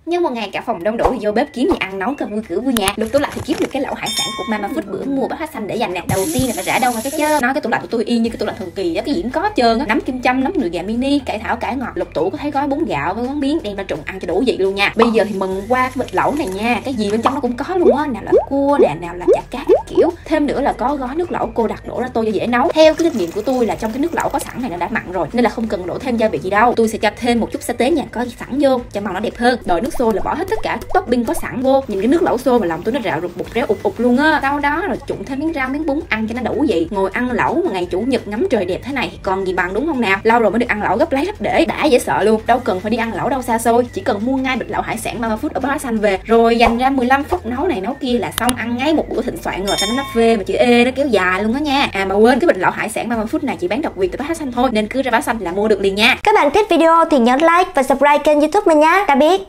Nhưng một ngày cả phòng đông đủ thì vô bếp kiếm gì ăn nấu cơm vui cửa vui nhà. Lục tủ lạnh thì kiếm được cái lẩu hải sản của Mama Food bữa mua bát xanh để dành nè. Đầu tiên là phải rã đâu mà cái chớ. Nói cái tủ lạnh của tôi y như cái tủ lạnh thường kỳ á, cái gì cũng có hết trơn á. Nấm kim châm, nấm nồi gà mini, cải thảo, cải ngọt. Lục tủ có thấy gói bún gạo với món miếng đem ra trụng ăn cho đủ vị luôn nha. Bây giờ thì mừng qua cái bịch lẩu này nha, cái gì bên trong nó cũng có luôn á, nào là cua nè, nào là chả cá các kiểu. Thêm nữa là có gói nước lẩu cô đặt đổ ra tô cho dễ nấu. Theo cái kinh nghiệm của tôi là trong cái nước lẩu có sẵn này nó đã mặn rồi nên là không cần đổ thêm gia vị gì đâu. Tôi sẽ cho thêm một chút sa tế nha, có sẵn vô cho màu nó đẹp hơn. Đợi nước sôi là bỏ hết tất cả topping có sẵn vô. Nhìn cái nước lẩu sôi mà lòng tôi nó rạo rụt bụt réo ụt ụt luôn á. Sau đó rồi trụng thêm miếng rau miếng bún ăn cho nó đủ vị. Ngồi ăn lẩu mà ngày chủ nhật ngắm trời đẹp thế này thì còn gì bằng, đúng không nào? Lâu rồi mới được ăn lẩu gấp lấy gấp để đã dễ sợ luôn. Đâu cần phải đi ăn lẩu đâu xa xôi, chỉ cần mua ngay bịch lẩu hải sản Mama Food ở Bá Xanh về rồi dành ra 15 phút nấu này nấu kia là xong, ăn ngay một bữa thịnh soạn rồi. Ta nó phê mà chữ E nó kéo dài luôn đó nha. À mà quên, cái bịch lẩu hải sản Mama Food này chỉ bán độc quyền tại Bá Xanh thôi nên cứ ra Bá Xanh là mua được liền nha. Các bạn thích video thì nhấn like và subscribe kênh YouTube mình nhé. Tạm biệt.